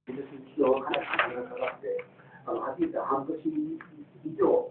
技術治療かなり時間がかかって、はっきり言って半年以上、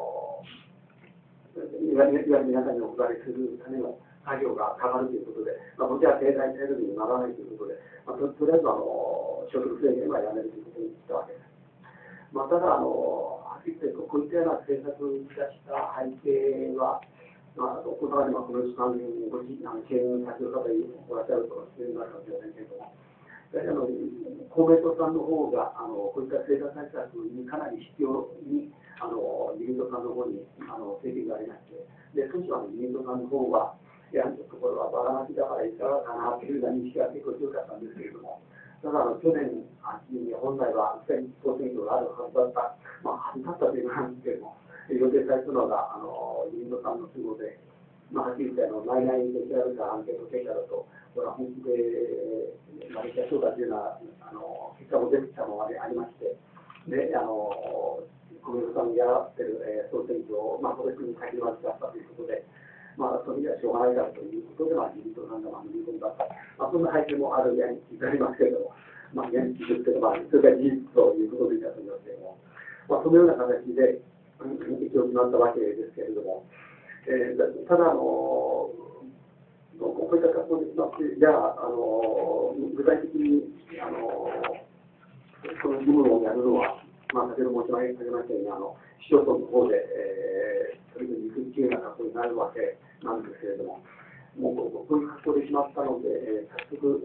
いわゆる皆さんにお配りするための作業がかかるということで、こちらは経済制度にならないということで、とりあえず所得制限はやめるということにしたわけです。ただ、はっきり言って、こういったような政策を打ち出した背景は、おそらくこの3年ご自身、経営の先の方におらっしゃるというのがあるかもしれませんけれども、公明党さんの方がこういった政策対策にかなり必要に自民党さんの方に制限がありまして、で少しは自民党さんの方は、やはりところはばらまきだからいかがかなというような認識が結構強かったんですけれども、ただ去年秋に本来は全総選挙があるはずだった、はずだったというのなんですけれども、予定されたのが自民党さんの都合で、はっきり言って内々で調べたアンケート結果だと、これは本気でマレーシアそうだというような結果も出てきたのまでありまして、で小室さんにやらってる、総選挙を、今年に先回りだったということで、それにはしょうがないだろうということで、自民党さんが見込んだった、そんな背景もあるやに聞いてありますけれども、現実というか、それから事実ということでいたと思いますけれども、そのような形で一応決まったわけですけれども、ただこういった格好で決まって、じゃあ、具体的にこの義務をやるのは、先ほど申し上げましたように、市町村の方で、取り組みに行くというような格好になるわけなんですけれども、もうこういう格好で決まったので、早速、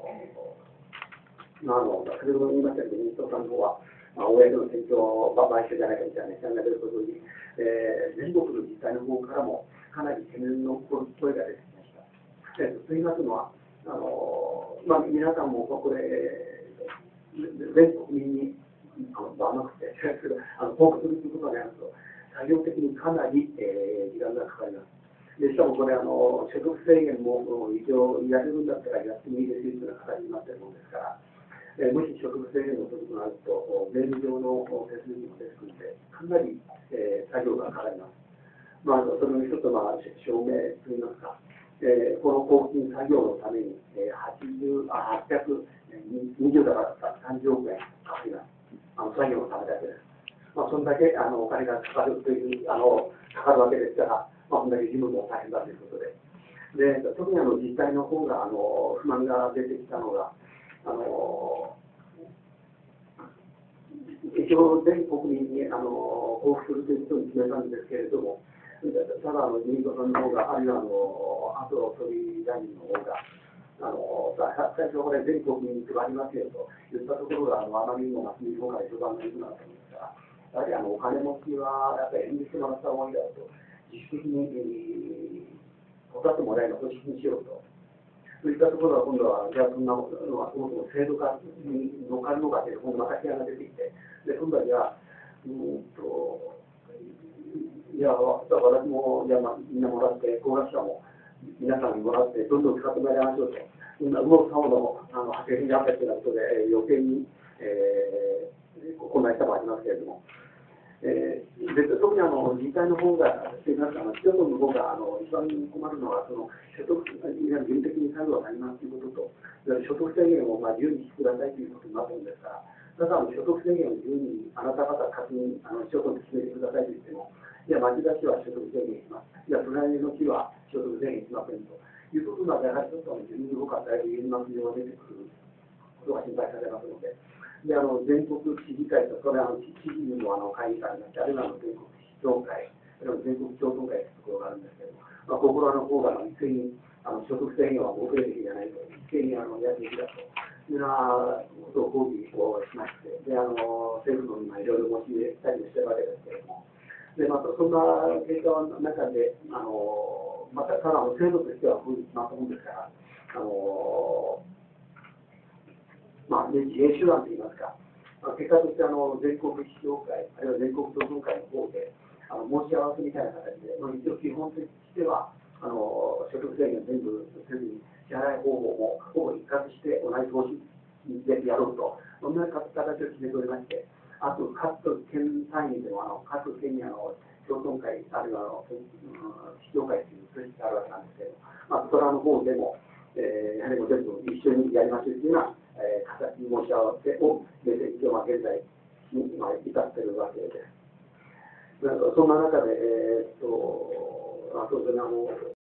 先ほども言いましたけど、民主党さんの方は、公の選挙買収じゃないかみたいな批判が出ることに、全国の自治体の方からもかなり懸念の声が出てきました。といいますのは、皆さんもこれ、全国民に甘くて、報告するということになると、作業的にかなり、時間がかかります。でしかもこれ、所得制限も一応やれるんだったらやってもいいですよというような形になっているものですから、もし所得制限のこととなると、税務上の手続きも出てくるので、かなり、作業がかかります。それの一つは証明といいますか、この交付金作業のために、820だから30億円かかります。作業のためだけです。そんだけお金がかかるというかかるわけですから、そんだけ事務も大変だということで。特に自治体の方が不満が出てきたのが、一応全国民に交付するということに決めたんですけれども、ただ自民党さんの方が、あるいは麻生総理大臣の方が、最初これ全国民に配りますよと言ったところが、あまりにもマスメディアから評判が良くなったんですから、やはりお金持ちはやっぱり遠慮してもらった方がいいだろうと、自主的に分かってもらえるのを組織にしようと。そういったところは今度は、じゃあそんなのはそもそも制度化に乗っかるのかという、今度また批判が出てきて、で今度はじゃあ、いや、私も、じゃあ、みんなもらって、高額者も皆さんにもらって、どんどん使ってもらいましょうと、そんな右往左往の発言があったというようなことで、余計に、混乱したもありますけれども、特に自治体の方が、市町村の方が一番困るのは、所得、いわゆる義務的に作業がありますということと、所得制限を自由にしてくださいということになっているんですから、ただ所得制限を自由にあなた方勝手に市町村で決めてくださいと言っても、いや、町田市は所得制限します。いや、隣の市は所得制限しませんということなら、やはりちょっと自民の方からだいぶ言いますようが出てくることが心配されますので。で全国知事会と、それは知事の会議がありまして、あるいは全国市長会、あるいは全国町村会というところがあるんですけれども、ここらの方が一斉に所得制限は遅れるべきじゃないと、一斉にやるべきだというようなことを抗議をしまして、で政府の今、いろいろ申し入れたりしてるわけですけれども、でそんな結果の中で、ただ制度としてはこういう決まったもんですから、自衛手段といいますか、結果として全国市長会、あるいは全国町村会の方で申し合わせみたいな形で、一応基本としては所得制限全部せずに、支払い方法もほぼ一括して同じ投資でやろうと、そんな形を決めておりまして、あと各県単位でも各県に町村会、あるいは市長会という組織があるわけなんですけど、そちらの方でもやはりもう全部一緒にやりましょうというような、形に申し合わせを今日現在に至っているわけです。そんな中で、当然